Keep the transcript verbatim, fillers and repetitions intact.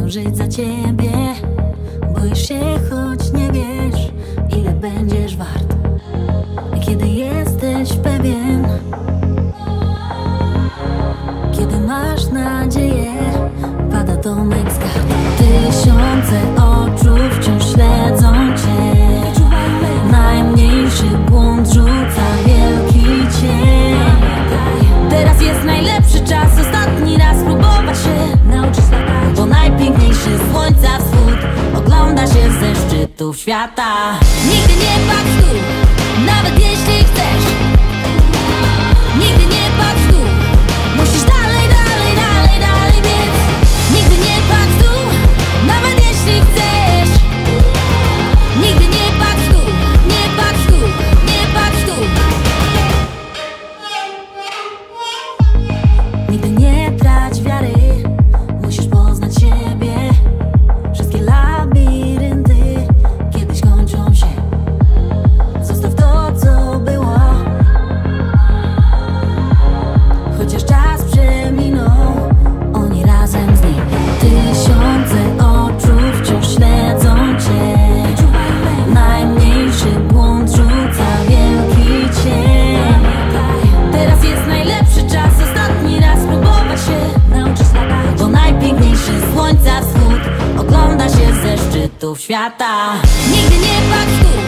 żyć za ciebie. Boisz się, choć nie wiesz, ile będziesz wart. Kiedy jesteś pewien, kiedy masz nadzieję, pada domek z kart. Tysiące oczu wciąż śledzą cię. Najmniejszy błąd rzuca wielki cień. Teraz jest najlepszy czas, ostatni raz próbować się nauczyć latać, bo najpiękniejszy słońca wschód ogląda się ze szczytów świata. Nigdy nie patrz w dół, nawet jeśli chcesz. Nigdy nie patrz w dół, musisz dalej, dalej, dalej, dalej biec. Nigdy nie patrz w dół, nawet jeśli chcesz. Nigdy nie patrz w dół, nie patrz w dół, nie patrz w dół. Nigdy nie trać wiary, musisz poznać siebie. Wszystkie labirynty kiedyś kończą się. Zostaw to, co było, chociaż czas przeminął, oni razem z nim. Tysiące oczu wciąż śledzą cię. Najmniejszy błąd rzuca wielki cień. Teraz jest najlepszy czas, ostatni raz próbować się nauczyć latać, bo najpiękniejszy słońca wschód ogląda się ze szczytów świata. Nigdy nie patrz w dół,